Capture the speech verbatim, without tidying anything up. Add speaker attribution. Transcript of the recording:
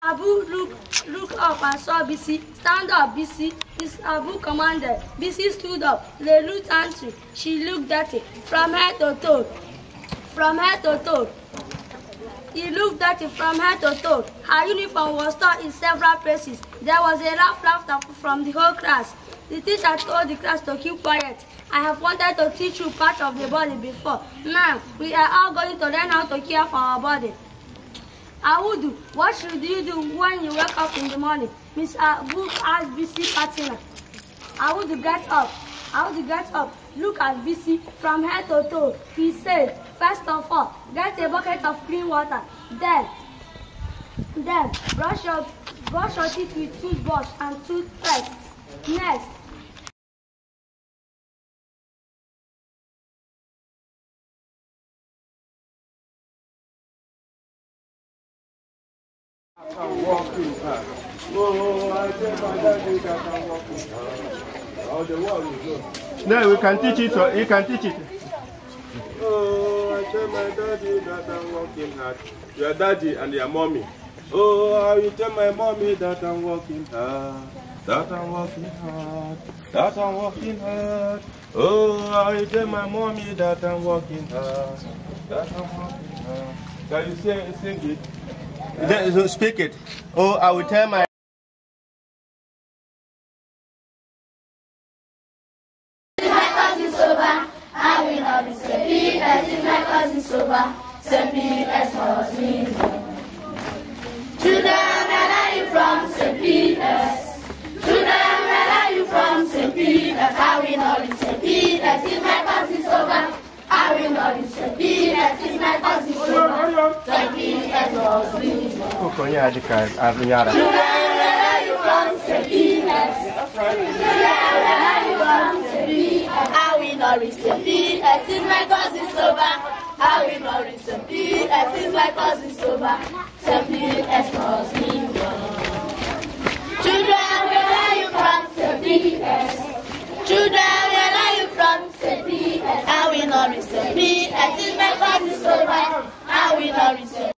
Speaker 1: Abu looked, looked up and saw B C. Stand up, B C. Miss Abu commanded. B C stood up. They looked angry. She looked dirty. From head to toe. From head to toe. He looked dirty from head to toe. Her uniform was torn in several places. There was a laugh laughter from the whole class. The teacher told the class to keep quiet. I have wanted to teach you part of the body before. Now, we are all going to learn how to care for our body. Awudu, what should you do when you wake up in the morning? Miss Abu asked B C Fatima. Awudu, get up. Awudu, get up. Look at B C from head to toe. He said, first of all, get a bucket of clean water. Then, then brush your, brush your teeth with toothbrush and toothpaste. Next,
Speaker 2: I'm walking hard. Oh, I tell my daddy that I'm walking hard. Oh, the world is good.
Speaker 3: No, we can teach it. So you can teach it.
Speaker 2: Oh, I tell my daddy that I'm working hard. Your daddy and your mommy. Oh, I will tell my mommy that I'm working hard. That I'm working hard. That I'm working hard. Oh, I will tell my mommy that I'm working hard. That I'm working hard. Can you sing, sing it?
Speaker 3: Then, speak it. Oh, I will tell my.
Speaker 4: My cousin sober, I will not be sleepy. That is my cousin sober. Sleepy as was me. Children, where are you from, Saint Peter's? Children, where are you from, Saint Peter's? I will not be sleepy. That is my cousin sober. I will not be sleepy. That is my cousin sober. Sleepy as was me. Children, where are you from, Saint Peter's? Children, where are you from, Saint Peter's? I will not be sleepy. That is my cousin sober. I will not be sleepy. That is my cousin sober. Sleepy as was me. Children, where are you from, Saint Peter's? Children, where are you from, Saint Peter's? I will not be sleepy. That is my cousin sober. I will not be sleepy.